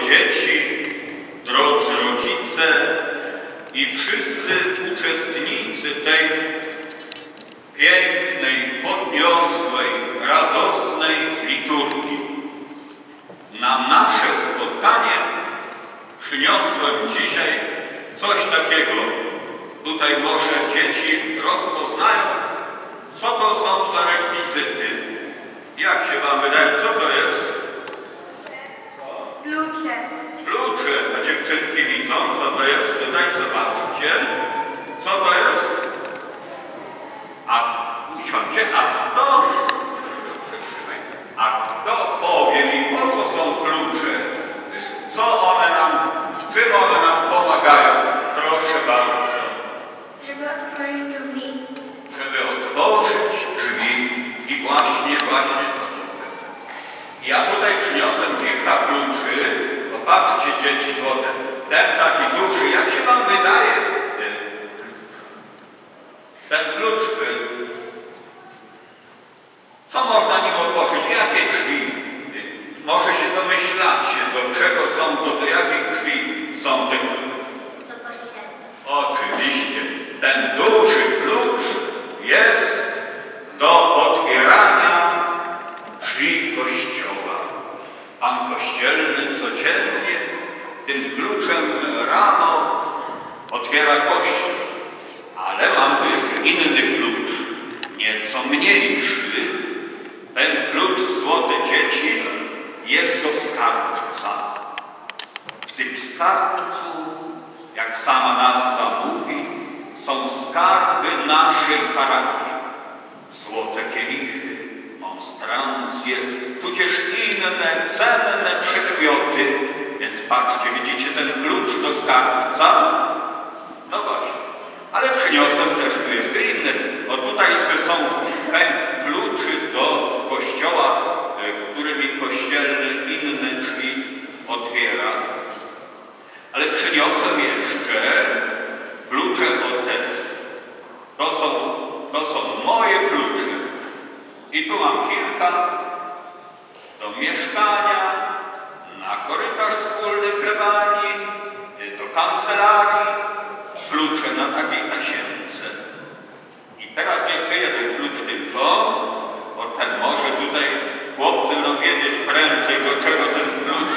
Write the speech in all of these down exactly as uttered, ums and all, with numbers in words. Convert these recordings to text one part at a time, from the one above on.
dzieci, drodzy rodzice i wszyscy uczestnicy tej pięknej, podniosłej, radosnej liturgii. Na nasze spotkanie przyniosłem dzisiaj coś takiego. Tutaj może dzieci rozpoznają, co to są za rekwizyty. Jak się wam wydaje, co to jest? Klucze. Klucze. A dziewczynki widzą, co to jest? Tutaj zobaczcie. Co to jest? A usiądźcie, a kto? A kto powie mi, po co są klucze? Co one nam, w czym one nam pomagają? Proszę bardzo. Żeby otworzyć drzwi. Żeby otworzyć drzwi. I właśnie, właśnie to. Ja tutaj przyniosłem kilka kluczy. Popatrzcie, dzieci złote. Ten taki duży, jak się wam wydaje? Ten klucz, co można nim otworzyć? Jakie drzwi? Może się domyślacie, do czego są to, do jakich drzwi są te klucze? Do kościoła. Oczywiście, ten duży klucz jest do otwierania drzwi kościoła. Pan kościelny codziennie tym kluczem rano otwiera kościół. Ale mam tu jeszcze inny klucz, nieco mniejszy. Ten klucz, złote dzieci, jest do skarbca. W tym skarbcu, jak sama nazwa mówi, są skarby naszej parafii. Złote kielichy, monstrancje, tudzież inne cenne przedmioty. Więc patrzcie, widzicie ten klucz do skarbca? No właśnie. Ale przyniosłem też tu jeszcze inny. O tutaj są pęk kluczy do kościoła, którymi kościelny inne drzwi otwiera. Ale przyniosłem jeszcze klucze od te. To są, to są moje klucze. I tu mam kilka do mieszkania, na korytarz wspólny plebanii, do kancelarii, klucze na takiej tasiemce. I teraz jeszcze jeden klucz tylko, bo ten może tutaj chłopcy będą wiedzieć prędzej, do czego ten klucz.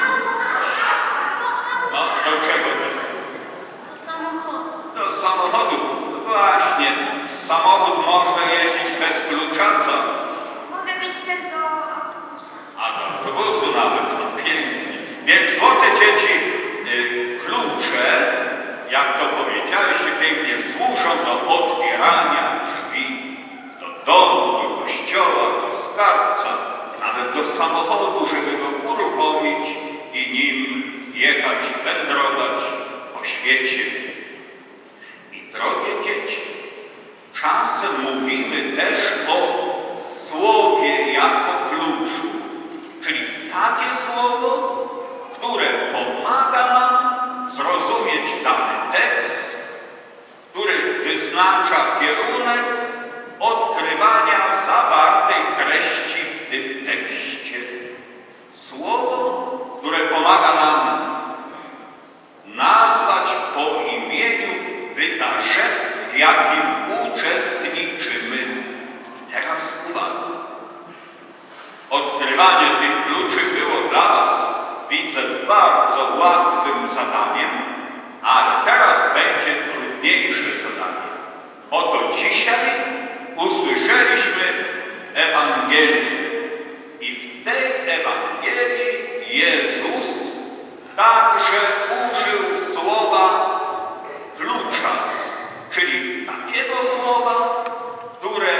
No, do czego ten? Do samochodu. Do samochodu. Właśnie, samochód można jeździć bez klucza, co? Może być też do autobusu. A do autobusu nawet, to pięknie. Więc złote dzieci, y, klucze, jak to powiedziałeś się pięknie, służą do otwierania drzwi do domu, do kościoła, do skarbca, nawet do samochodu, żeby go uruchomić i nim jechać, wędrować po świecie. I drogie dzieci, czasem mówimy też o słowie jako kluczu, czyli takie słowo, które pomaga nam zrozumieć dany tekst, który wyznacza kierunek odkrywania zawartej treści w tym tekście. Słowo, które pomaga nam nazwać po imieniu wydarzenie, w jakim uczestniczymy. I teraz uwaga. Odkrywanie tych kluczy było dla was, widzę, bardzo łatwym zadaniem, ale teraz będzie trudniejsze zadanie. Oto dzisiaj usłyszeliśmy Ewangelię i w tej Ewangelii Jezus także użył słowa klucza, czyli takiego słowa, które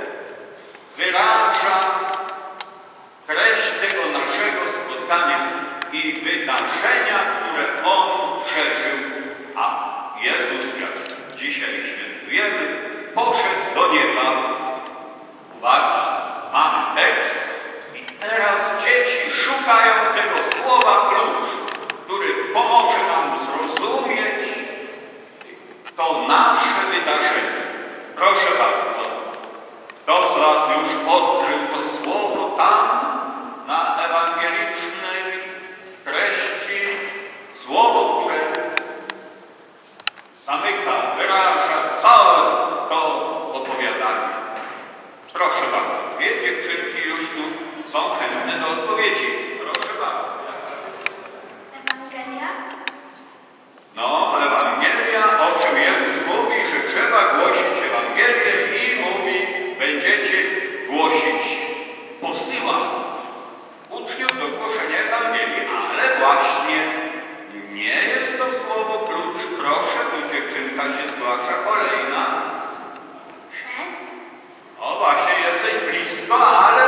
wyraża treść tego naszego spotkania i wydarzenia, które On przeżył. A Jezus, jak dzisiaj świętujemy, poszedł do nieba. Uwaga, mamy tekst i teraz dzieci szukają tego słowa klucz, który pomoże nam zrozumieć to nasze wydarzenie. Proszę bardzo, kto z was już odkrył to słowo tam, na ewangelicznej treści są chętne do odpowiedzi. Proszę bardzo. Ewangelia? No, Ewangelia, o czym Jezus mówi, że trzeba głosić Ewangelię i mówi, będziecie głosić. Posyła uczniów do głoszenia Ewangelii, ale właśnie nie jest to słowo klucz. Proszę, tu dziewczynka się zgłasza, kolejna. Chrzest? O, właśnie jesteś blisko, ale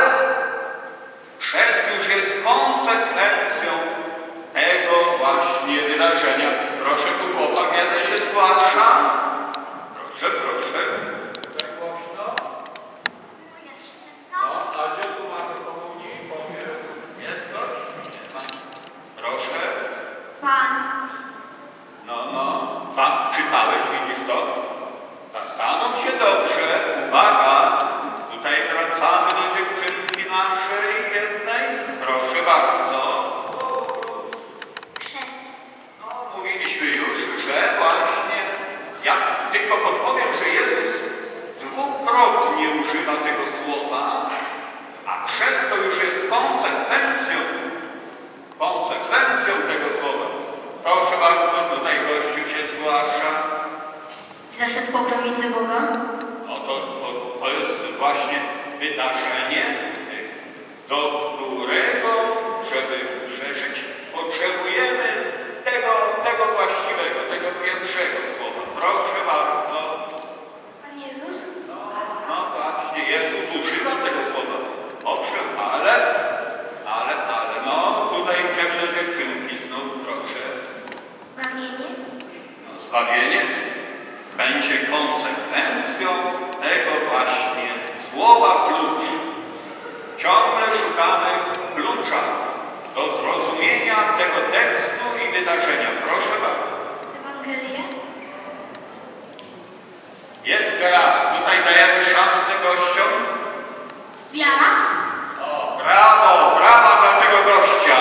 chrzest już jest konsekwencją tego właśnie wydarzenia. Proszę, tu chłopak jeden się zgłasza. Proszę, proszę. Tak głośno. Moja święta? No, a gdzie tu mamy komunii? Powiedz. Jest ktoś? Nie ma. Proszę. Pan. No, no. Tam czytałeś, widzisz to? Zastanów się dobrze. Uwaga. Tutaj wracamy do dziewczynki naszej jednej. Proszę bardzo. Chrzest. No, mówiliśmy już, że właśnie, ja tylko podpowiem, że Jezus dwukrotnie używa tego słowa, a chrzest to już jest konsekwencją, konsekwencją tego słowa. Proszę bardzo, tutaj gościu się zgłasza. Zaszedł po prawicy Boga? No to, to, to jest właśnie wydarzenie, do którego, żeby przeżyć, potrzebujemy tego, tego właściwego, tego pierwszego słowa. Proszę bardzo. Pan Jezus? No, no właśnie, Jezus używa tego słowa. Owszem, ale, ale, ale, no tutaj idziemy do dziewczynki znów, proszę. Zbawienie? No, zbawienie będzie konsekwencją tego właśnie słowa klucz. Ciągle szukamy klucza do zrozumienia tego tekstu i wydarzenia. Proszę bardzo. Ewangelia? Jeszcze raz, tutaj dajemy szansę gościom. Wiara? O, brawo, brawa dla tego gościa.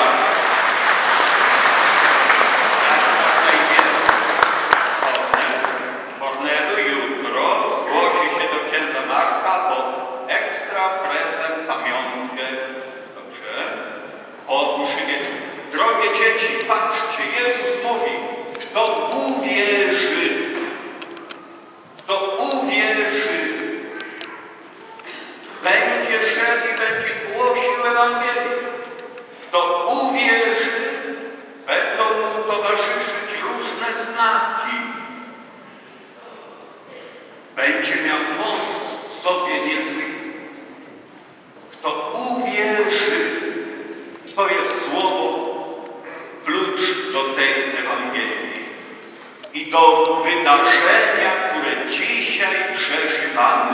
Jak ma na imię? Kornel. Kornelu jutro zgłosi się do księdza Marka po ekstra prezent, pamiątkę. Dobrze? Od mszy wieczornej. Drogie dzieci, patrzcie, Jezus mówi, kto uwierzy, kto uwierzy, będzie szedł i będzie głosił Ewangelię. Kto uwierzy, będą mu towarzyszyć różne znaki. Będzie miał moc w sobie niezwykłą. Kto uwierzy, to jest słowo, klucz do tej Ewangelii i do wydarzenia, które dzisiaj przeżywamy.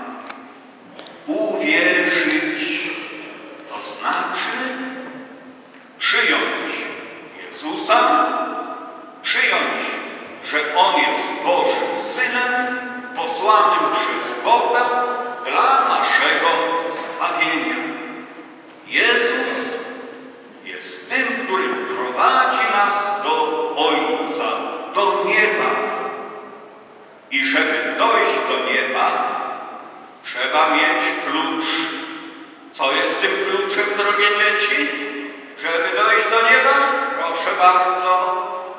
Uwierzyć to znaczy przyjąć Jezusa, przyjąć, że On jest Bożym Synem, posłanym przez Boga dla naszego zbawienia. Jezus jest tym, który prowadzi nas do Ojca, do nieba. I żeby dojść do nieba, trzeba mieć klucz. Co jest tym kluczem, drogie dzieci? Żeby dojść do nieba? Proszę bardzo.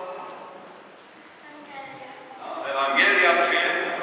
No, Ewangelia przyjęta.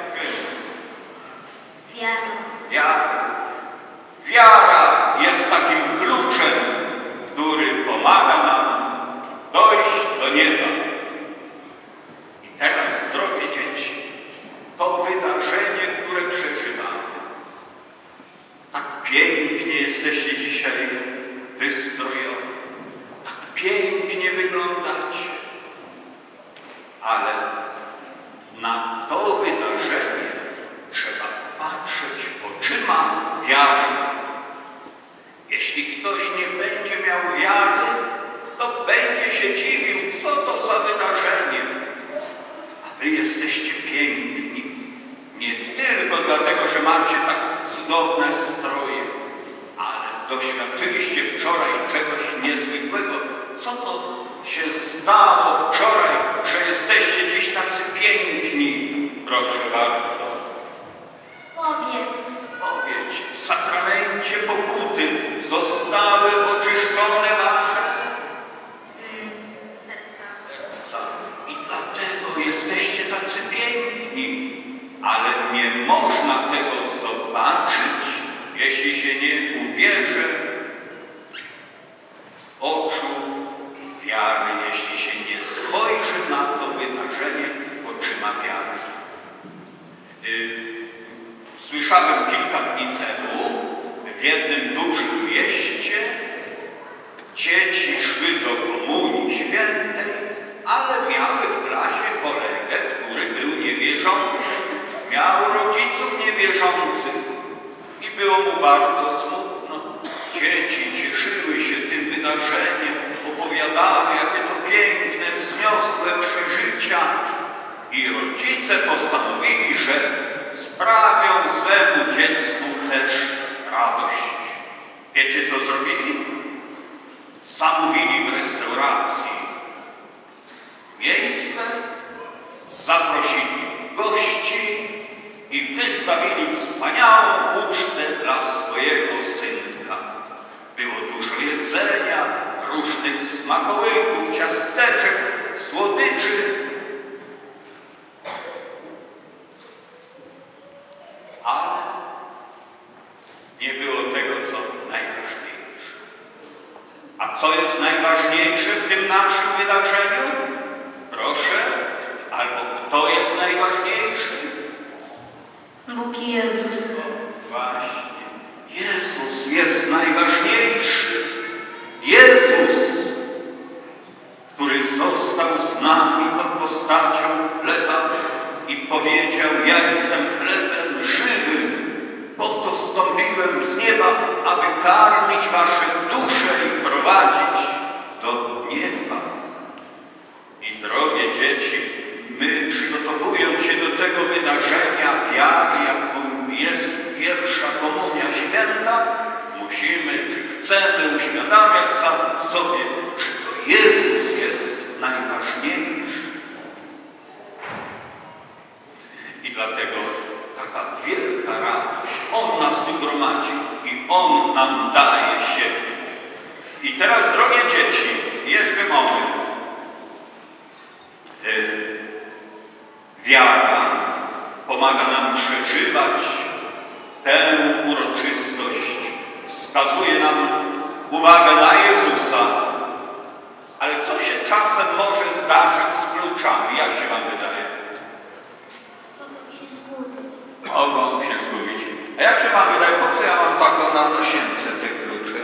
Z wiarą. Wiara. Wiara jest takim kluczem, który pomaga nam dojść do nieba. I teraz, drogie dzieci, to wydarzenie, które przeżywamy. Tak pięknie jesteście dzisiaj wystrojoni. Tak pięknie wyglądacie. Ale na to wydarzenie trzeba patrzeć oczyma wiary. Jeśli ktoś nie będzie miał wiary, to będzie się dziwił, co to za wydarzenie. A wy jesteście piękni. Nie tylko dlatego, że macie tak cudowne stroje, ale doświadczyliście wczoraj czegoś niezwykłego. Co to się stało wczoraj, że jesteście dziś tacy piękni? Proszę bardzo. Powiem. Powiedz, w sakramencie pokuty został zostały oczyszczone wasze Mm, serca. serca. I dlatego jesteście tacy piękni. Ale nie można tego zobaczyć, jeśli się nie ubierze oczu wiary, jeśli się nie spojrzy na to wydarzenie oczyma wiary. Yy, słyszałem kilka dni temu w jednym dużym mieście dzieci szły do komunii świętej, ale miały w klasie kolegę, który był niewierzący. Miał rodziców niewierzących i było mu bardzo smutno. Dzieci cieszyły się tym wydarzeniem, opowiadały, jakie to piękne, wzniosłe przeżycia. I rodzice postanowili, że sprawią swemu dziecku też radość. Wiecie, co zrobili? Zamówili w restauracji miejsce, zaprosili gości i wystawili wspaniałą ucztę dla swojego synka. Było dużo jedzenia, różnych smakołyków, ciasteczek, słodyczy. Ale nie było tego, co najważniejsze. A co jest najważniejsze w tym naszym wydarzeniu? Proszę, albo kto jest najważniejszy? Bóg i Jezus. Właśnie, Jezus jest najważniejszy. Jezus, który został z nami pod postacią chleba i powiedział: ja jestem chlebem żywym, po to zstąpiłem z nieba, aby karmić wasze dusze i prowadzić do nieba. I drogie dzieci, my, przygotowując się do tego wydarzenia wiary, jaką jest pierwsza komunia święta, musimy, czy chcemy uświadamiać sam sobie, że to Jezus jest najważniejszy. I dlatego taka wielka radość. On nas tu gromadzi i On nam daje siebie. I teraz, drogie dzieci, jeszcze moment. Wiara pomaga nam przeżywać tę uroczystość. Wskazuje nam uwagę na Jezusa. Ale co się czasem może zdarzyć z kluczami? Jak się wam wydaje? Mogą się zgubić. Mogą się zgubić. A jak się wam wydaje, po co ja mam taką na tosięce te klucze?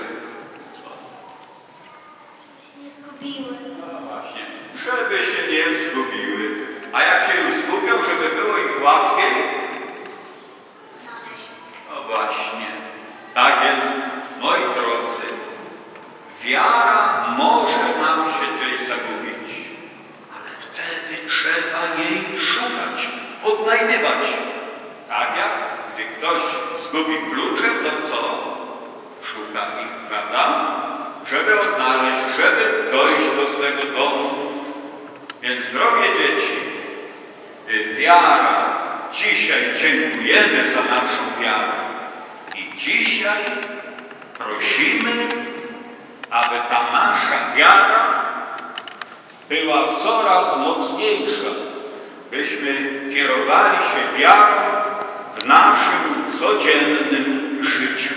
Się nie zgubiły. No właśnie, żeby się nie zgubiły. A jak się już zgubią, żeby było ich łatwiej? Znaleźć. No właśnie. Tak więc, moi drodzy, wiara może nam się gdzieś zagubić, ale wtedy trzeba jej szukać, odnajdywać. Tak jak gdy ktoś zgubi klucze, to co? Szuka ich, prawda? Żeby odnaleźć, żeby dojść do swego domu. Więc, drogie dzieci, wiara, dzisiaj dziękujemy za naszą wiarę i dzisiaj prosimy, aby ta nasza wiara była coraz mocniejsza, byśmy kierowali się wiarą w naszym codziennym życiu.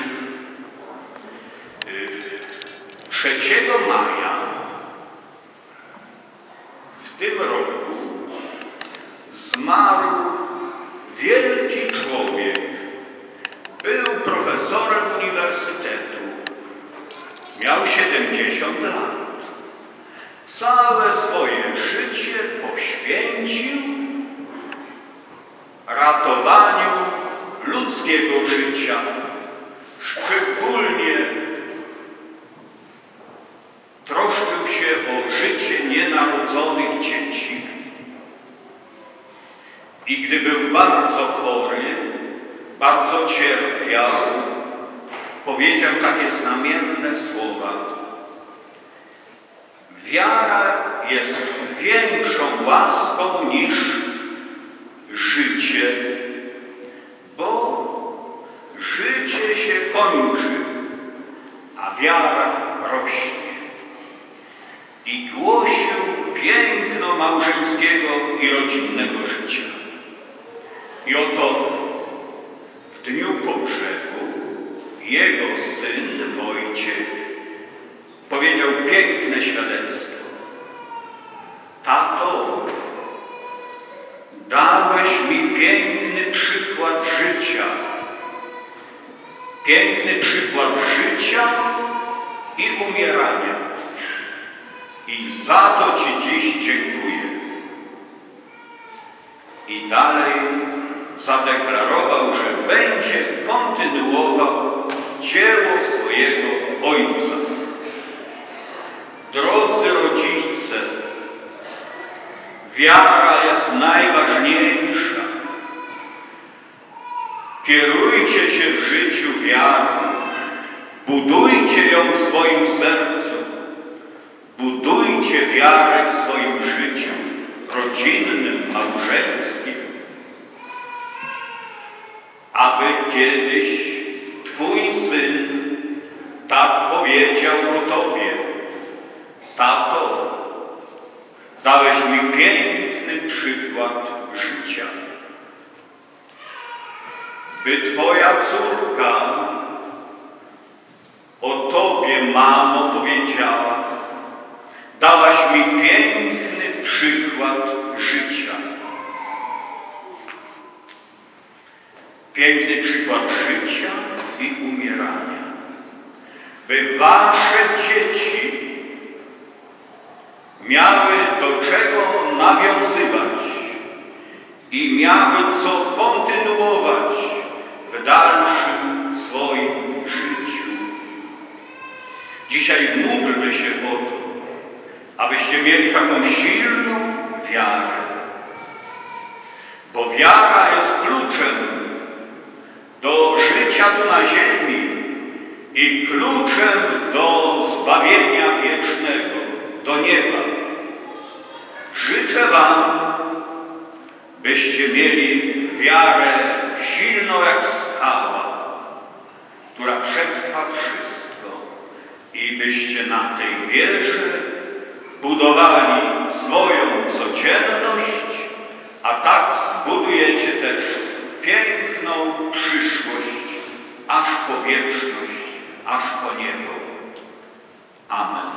trzeciego maja w tym roku zmarł wielki człowiek. Był profesorem uniwersytetu. Miał siedemdziesiąt lat. Całe swoje życie poświęcił ratowaniu ludzkiego życia, szczególnie troszczył się o życie nienarodzonych dzieci. I gdy był bardzo chory, bardzo cierpiał, powiedział takie znamienne słowa: wiara jest większą łaską niż życie, bo życie się kończy, a wiara rośnie. I głosił piękno małżeńskiego i rodzinnego życia. I oto w dniu pogrzebu jego syn Wojciech powiedział piękne świadectwo. Tato, dałeś mi piękny przykład życia. Piękny przykład życia i umierania. I za to Ci dziś dziękuję. I dalej zadeklarował, że będzie kontynuował dzieło swojego ojca. Drodzy rodzice, wiara jest najważniejsza. Kierujcie się w życiu wiarą. Budujcie ją w swoim sercu. Budujcie wiarę w swoim życiu rodzinnym, małżeńskim, aby kiedyś Twój syn tak powiedział o Tobie. Tato, dałeś mi piękny przykład życia. By Twoja córka o Tobie, mamo, powiedziała: dałaś mi piękny przykład życia. Piękny przykład życia i umierania. By Wasze dzieci miały do czego nawiązywać i miały co kontynuować w dalszym swoim życiu. Dzisiaj módlmy się o to, abyście mieli taką silną wiarę. Bo wiara jest kluczem do życia tu na ziemi i kluczem do zbawienia wiecznego, do nieba. Życzę Wam, byście mieli wiarę silną jak skała, która przetrwa wszystko, i byście na tej wierze budowali swoją codzienność, a tak zbudujecie też piękną przyszłość, aż po wieczność, aż po niebo. Amen.